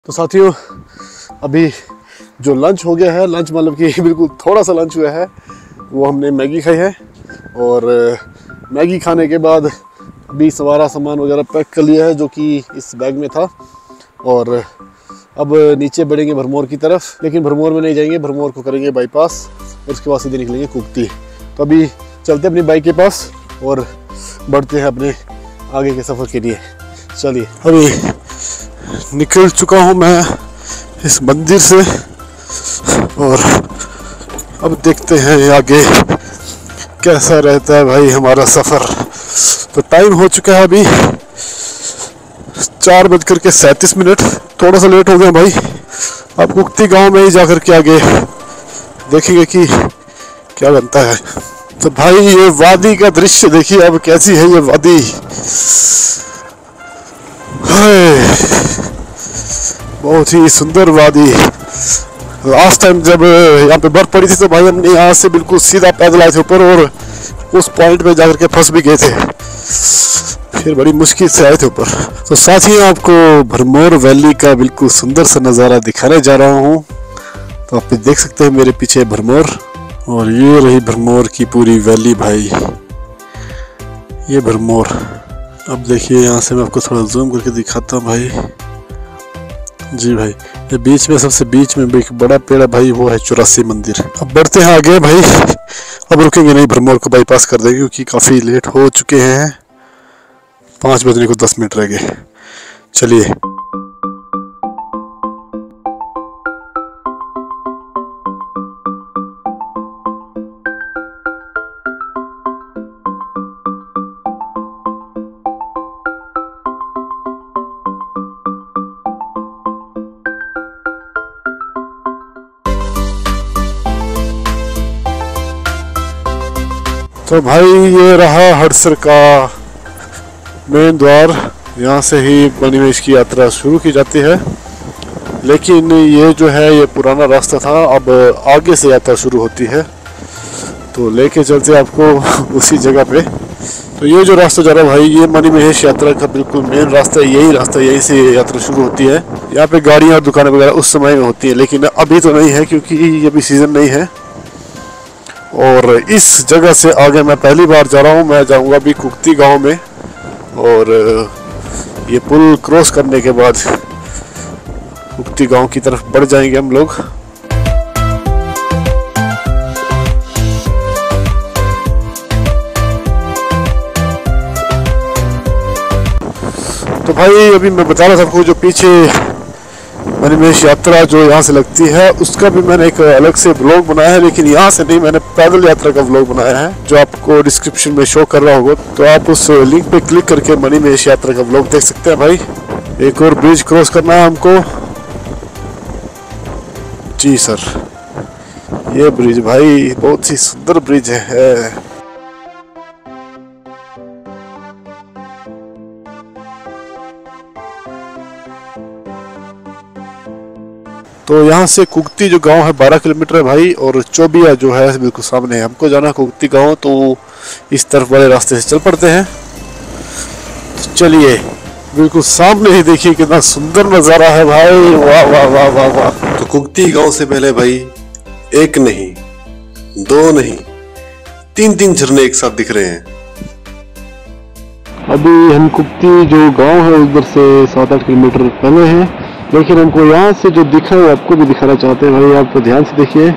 तो साथियों अभी जो लंच हो गया है, लंच मतलब कि बिल्कुल थोड़ा सा लंच हुआ है, वो हमने मैगी खाई है। और मैगी खाने के बाद अभी सवारा सामान वगैरह पैक कर लिया है जो कि इस बैग में था। और अब नीचे बढ़ेंगे भरमौर की तरफ, लेकिन भरमौर में नहीं जाएंगे, भरमौर को करेंगे बाईपास और उसके बाद सीधे निकलेंगे कुक्ति। तो अभी चलते हैं अपनी बाइक के पास और बढ़ते हैं अपने आगे के सफ़र के लिए। चलिए, अभी निकल चुका हूँ मैं इस मंदिर से और अब देखते हैं आगे कैसा रहता है भाई हमारा सफ़र। तो टाइम हो चुका है अभी 4:37। थोड़ा सा लेट हो गया भाई। अब कुक्ति गांव में ही जाकर के आगे देखेंगे कि क्या बनता है। तो भाई ये वादी का दृश्य देखिए, अब कैसी है ये वादी। बहुत ही सुंदर वादी। लास्ट टाइम जब यहाँ पे बर्फ पड़ी थी तो भाई हमने यहाँ से बिल्कुल सीधा पैदल आए थे ऊपर और उस पॉइंट पे जाकर के फंस भी गए थे, फिर बड़ी मुश्किल से आए थे ऊपर। तो साथ ही आपको भरमौर वैली का बिल्कुल सुंदर सा नज़ारा दिखाने जा रहा हूँ। तो आप देख सकते हैं मेरे पीछे भरमौर, और ये रही भरमौर की पूरी वैली भाई, ये भरमौर। अब देखिए यहाँ से मैं आपको थोड़ा जूम करके दिखाता हूँ भाई। जी भाई, ये बीच में, सबसे बीच में एक बड़ा पेड़ है भाई, वो है 84 मंदिर। अब बढ़ते हैं आगे भाई, अब रुकेंगे नहीं, भरमौर को बाईपास कर देंगे क्योंकि काफ़ी लेट हो चुके हैं। 5 बजने को 10 मिनट रह गए। चलिए, तो भाई ये रहा हड़सर का मेन द्वार। यहाँ से ही मणिमहेश की यात्रा शुरू की जाती है, लेकिन ये जो है ये पुराना रास्ता था, अब आगे से यात्रा शुरू होती है। तो लेके चलते आपको उसी जगह पे। तो ये जो रास्ता जा रहा है भाई, ये मणिमहेश यात्रा का बिल्कुल मेन रास्ता है, यही रास्ता, यहीं से यात्रा शुरू होती है। यहाँ पे गाड़ियाँ और दुकानें वगैरह उस समय में होती है, लेकिन अभी तो नहीं है क्योंकि ये अभी सीज़न नहीं है। और इस जगह से आगे मैं पहली बार जा रहा हूँ, मैं जाऊँगा अभी कुक्ति गांव में, और ये पुल क्रॉस करने के बाद कुक्ति गांव की तरफ बढ़ जाएंगे हम लोग। तो भाई अभी मैं बता रहा था आपको, जो पीछे मणिमहेश यात्रा जो यहाँ से लगती है उसका भी मैंने एक अलग से ब्लॉग बनाया है, लेकिन यहाँ से नहीं, मैंने पैदल यात्रा का ब्लॉग बनाया है जो आपको डिस्क्रिप्शन में शो कर रहा होगा। तो आप उस लिंक पे क्लिक करके मणिमहेश यात्रा का ब्लॉग देख सकते हैं भाई। एक और ब्रिज क्रॉस करना है हमको। जी सर, ये ब्रिज भाई बहुत ही सुंदर ब्रिज है। तो यहाँ से कुक्ति जो गांव है 12 किलोमीटर है भाई, और चौबिया जो है बिल्कुल सामने है। हमको जाना कुक्ति गांव, तो इस तरफ वाले रास्ते से चल पड़ते हैं। तो चलिए, बिल्कुल सामने ही देखिए कितना सुंदर नज़ारा है भाई, वाह वाह वाह वाह वाह। तो कुक्ति गांव से पहले भाई एक नहीं, दो नहीं, 3 झरने एक साथ दिख रहे हैं। अभी हम कुक्ति जो गांव है उधर से 7-8 किलोमीटर पहले हैं, लेकिन हमको यहाँ से जो दिखा है आपको भी दिखाना चाहते हैं भाई। आप ध्यान से देखिए।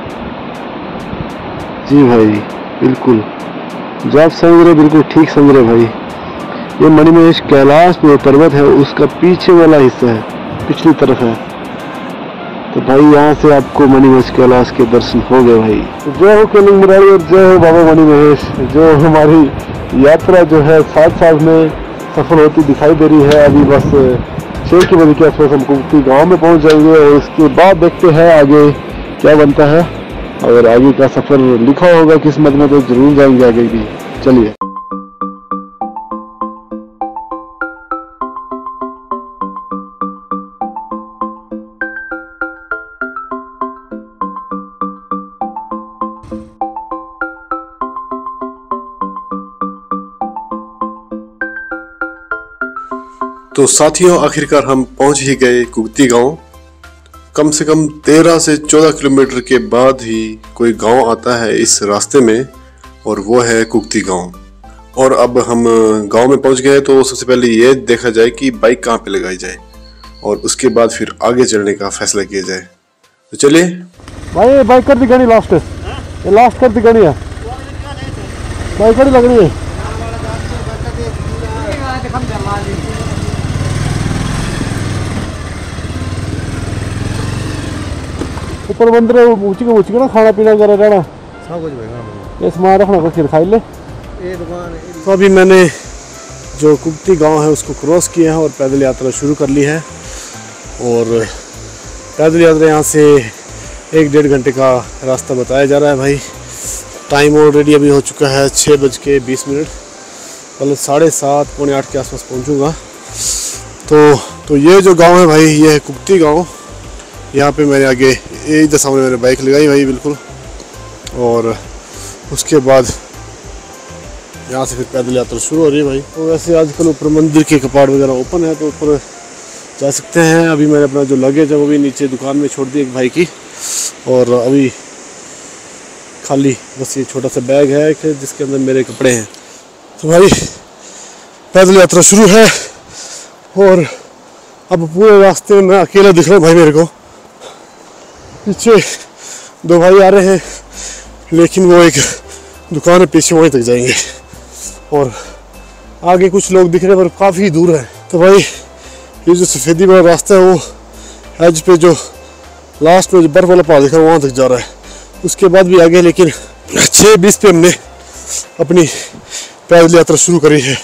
जी भाई, बिल्कुल जो आप समझ रहे बिल्कुल ठीक समझ रहे भाई। ये मणिमहेश कैलाश जो पर्वत है उसका पीछे वाला हिस्सा है, पिछली तरफ है। तो भाई यहाँ से आपको मणिमहेश कैलाश के दर्शन हो गए भाई। जय हो कैलिंग मुरारी और जय हो बाबा मणिमहेश। जो हमारी यात्रा जो है 7 में सफल होती दिखाई दे रही है। अभी बस 6 बजे के आसपास हम कुक्ति गाँव में पहुँच जाएंगे, और उसके बाद देखते हैं आगे क्या बनता है। और आगे का सफ़र लिखा होगा किस्मत में, तो जरूर जाएंगे आगे भी। चलिए, तो साथियों, आखिरकार हम पहुंच ही गए कुगती गांव। कम से कम 13 से 14 किलोमीटर के बाद ही कोई गांव आता है इस रास्ते में, और वो है कुगती गांव। और अब हम गांव में पहुंच गए तो सबसे पहले ये देखा जाए कि बाइक कहाँ पे लगाई जाए, और उसके बाद फिर आगे चलने का फैसला किया जाए। तो चलिए भाई, बाइक कर दी गाड़ी लास्ट है, ये लास्ट कर दी गाड़ी है, बाइक गाड़ी लग रही है। ऊपर बंदर ऊँची ना खाना पीना वगैरह रहना सब कुछ ये सामान रखना को खीर खाई ले। तो अभी मैंने जो कुगती गांव है उसको क्रॉस किया है और पैदल यात्रा शुरू कर ली है। और पैदल यात्रा यहाँ से 1-1.5 घंटे का रास्ता बताया जा रहा है भाई। टाइम ऑलरेडी अभी हो चुका है 6:20, मतलब 7:30 पौने 8 के आसपास पहुँचूँगा। तो ये जो गांव है भाई, ये है कुगती गांव। यहाँ पे मेरे आगे इधर सामने मैंने बाइक लगाई भाई बिल्कुल, और उसके बाद यहाँ से फिर पैदल यात्रा शुरू हो रही है भाई। तो वैसे आजकल ऊपर मंदिर के कपाट वगैरह ओपन है तो ऊपर जा सकते हैं। अभी मैंने अपना जो लगेज है वो भी नीचे दुकान में छोड़ दी एक भाई की, और अभी खाली बस ये छोटा सा बैग है जिसके अंदर मेरे कपड़े हैं। तो भाई पैदल यात्रा शुरू है, और अब पूरे रास्ते में मैं अकेला दिख रहा हूँ भाई। मेरे को पीछे 2 भाई आ रहे हैं, लेकिन वो एक दुकान है पीछे, वहीं तक जाएंगे, और आगे कुछ लोग दिख रहे हैं पर काफ़ी दूर है। तो भाई ये जो सफ़ेदी वाला रास्ता है वो एज पे जो लास्ट में जो बर्फ़ वाला पहाड़ दिखा वहाँ तक जा रहा है, उसके बाद भी आगे। लेकिन 6:20 पे हमने अपनी पैदल यात्रा शुरू करी है।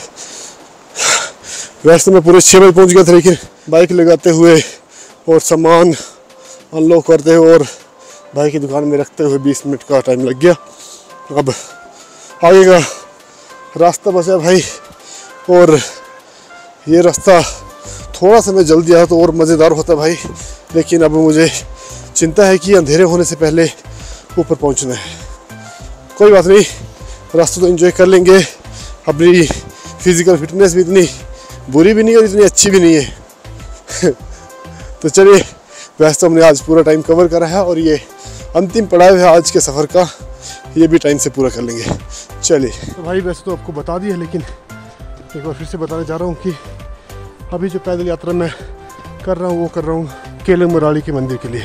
वैसे मैं पूरे 6 बजे पहुँच गया था, लेकिन बाइक लगाते हुए और सामान अनलॉक करते हुए और भाई की दुकान में रखते हुए 20 मिनट का टाइम लग गया। अब आगे का रास्ता बचा भाई, और ये रास्ता थोड़ा सा मैं जल्दी आया तो और मज़ेदार होता भाई, लेकिन अब मुझे चिंता है कि अंधेरे होने से पहले ऊपर पहुंचना है। कोई बात नहीं, रास्ता तो एंजॉय कर लेंगे। अपनी फिज़िकल फिटनेस भी इतनी बुरी भी नहीं और इतनी अच्छी भी नहीं है। तो चलिए, वैसे तो हमने आज पूरा टाइम कवर करा है, और ये अंतिम पड़ाव है आज के सफ़र का, ये भी टाइम से पूरा कर लेंगे। चलिए तो भाई, वैसे तो आपको बता दिया, लेकिन एक बार फिर से बताना चाह रहा हूँ कि अभी जो पैदल यात्रा मैं कर रहा हूँ वो कर रहा हूँ केलंग मुराली के मंदिर के लिए।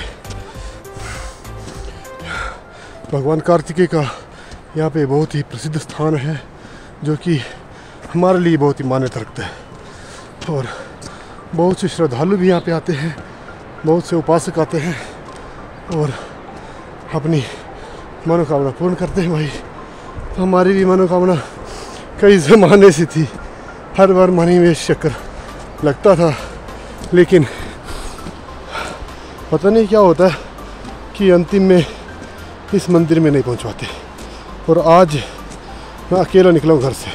भगवान कार्तिकेय का यहाँ पे बहुत ही प्रसिद्ध स्थान है, जो कि हमारे लिए बहुत ही मान्यता रखता है, और बहुत से श्रद्धालु भी यहाँ पे आते हैं, बहुत से उपासक आते हैं और अपनी मनोकामना पूर्ण करते हैं भाई। तो हमारी भी मनोकामना कई ज़माने से थी, हर बार मनी में चक्कर लगता था, लेकिन पता नहीं क्या होता है कि अंतिम में इस मंदिर में नहीं पहुंच पाते। और आज मैं अकेला निकला हूँ घर से,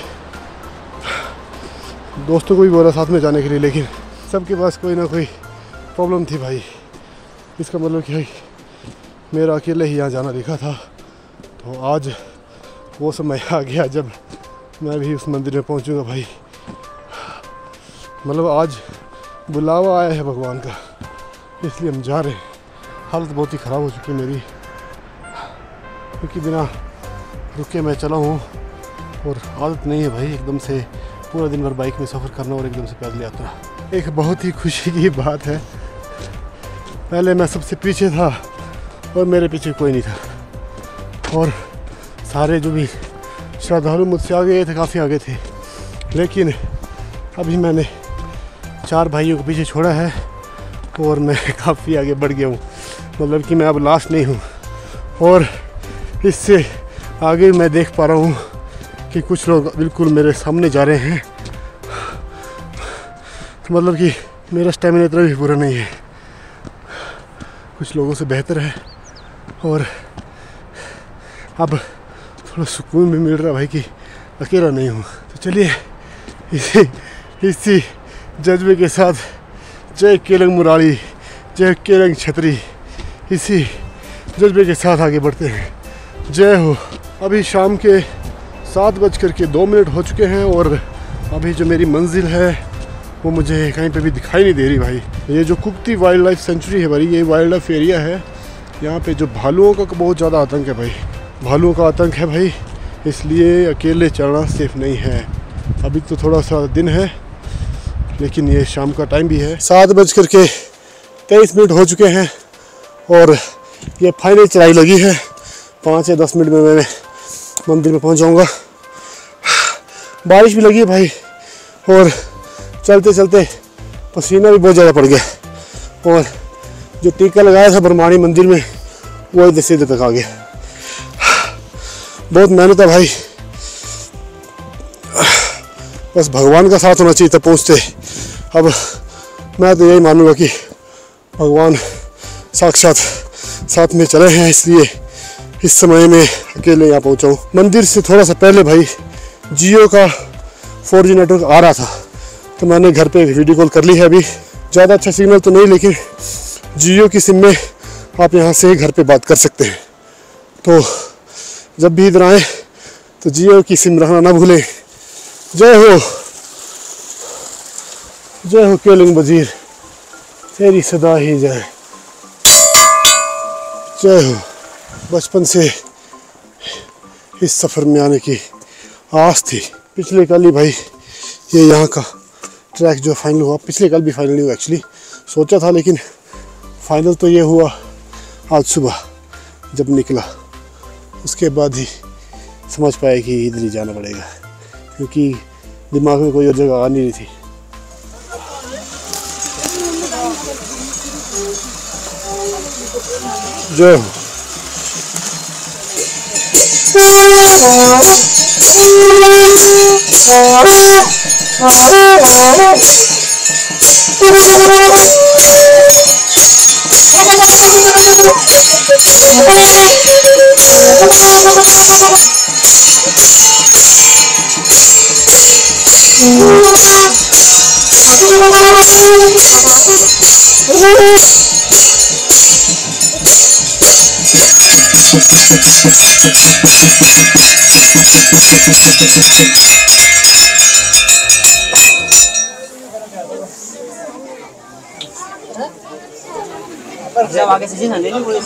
दोस्तों को भी बोला साथ में जाने के लिए, लेकिन सबके पास कोई ना कोई प्रॉब्लम थी भाई। इसका मतलब कि मेरा अकेले ही यहाँ जाना दिखा था। तो आज वो समय आ गया जब मैं भी उस मंदिर में पहुँचूँगा भाई। मतलब आज बुलावा आया है भगवान का, इसलिए हम जा रहे हैं। हालत बहुत ही ख़राब हो चुकी है मेरी, क्योंकि बिना रुके मैं चला हूँ, और आदत नहीं है भाई एकदम से पूरा दिन भर बाइक में सफ़र करना और एकदम से पैदल यात्रा। एक बहुत ही खुशी की बात है, पहले मैं सबसे पीछे था और मेरे पीछे कोई नहीं था, और सारे जो भी श्रद्धालु मुझसे आगे थे, काफ़ी आगे थे, लेकिन अभी मैंने 4 भाइयों को पीछे छोड़ा है और मैं काफ़ी आगे बढ़ गया हूँ। मतलब कि मैं अब लास्ट नहीं हूँ, और इससे आगे मैं देख पा रहा हूँ कि कुछ लोग बिल्कुल मेरे सामने जा रहे हैं। तो मतलब कि मेरा स्टेमिना इतना भी पूरा नहीं है, कुछ लोगों से बेहतर है, और अब थोड़ा सुकून भी मिल रहा है भाई कि अकेला नहीं हूँ। तो चलिए इसी जज्बे के साथ, जय केलंग मुराली, जय केलंग छतरी, इसी जज्बे के साथ आगे बढ़ते हैं। जय हो। अभी शाम के 7:02 हो चुके हैं, और अभी जो मेरी मंजिल है वो मुझे कहीं पे भी दिखाई नहीं दे रही भाई। ये जो कुक्ति वाइल्ड लाइफ सेंचुरी है भाई, ये वाइल्ड लाइफ एरिया है। यहाँ पे जो भालुओं का बहुत ज़्यादा आतंक है भाई, भालुओं का आतंक है भाई, इसलिए अकेले चलना सेफ नहीं है। अभी तो थोड़ा सा दिन है, लेकिन ये शाम का टाइम भी है। 7:23 हो चुके हैं और ये फाइनल चढ़ाई लगी है। 5 या 10 मिनट में मैं मंदिर में पहुंच जाऊंगा। बारिश भी लगी है भाई और चलते चलते पसीना भी बहुत ज़्यादा पड़ गया। और जो टीका लगाया था बरमाणी मंदिर में वो इधर से इधर तक आ गया। बहुत मेहनत है भाई, बस भगवान का साथ होना चाहिए तब पहुँचते। अब मैं तो यही मानूंगा कि भगवान साक्षात साथ में चले हैं, इसलिए इस समय में अकेले यहाँ पहुँचा हूँ। मंदिर से थोड़ा सा पहले भाई जियो का 4G नेटवर्क आ रहा था, तो मैंने घर पे वीडियो कॉल कर ली है। अभी ज़्यादा अच्छा सिग्नल तो नहीं, लेकिन जियो की सिम में आप यहाँ से घर पे बात कर सकते हैं। तो जब भी इधर आए तो जियो की सिम रखना ना भूलें। जय हो केलिंग वजीर, तेरी सदा ही जय। जय हो। बचपन से इस सफ़र में आने की आस थी। पिछले कल ही भाई ये यहाँ का ट्रैक जो फाइनल हुआ, पिछले कल भी फाइनल नहीं हुआ एक्चुअली, सोचा था, लेकिन फाइनल तो ये हुआ आज सुबह जब निकला। उसके बाद ही समझ पाया कि इधर ही जाना पड़ेगा, क्योंकि दिमाग में कोई और जगह आ नहीं रही थी। जय हो। जब आगे से ना लेनी पड़ेगी।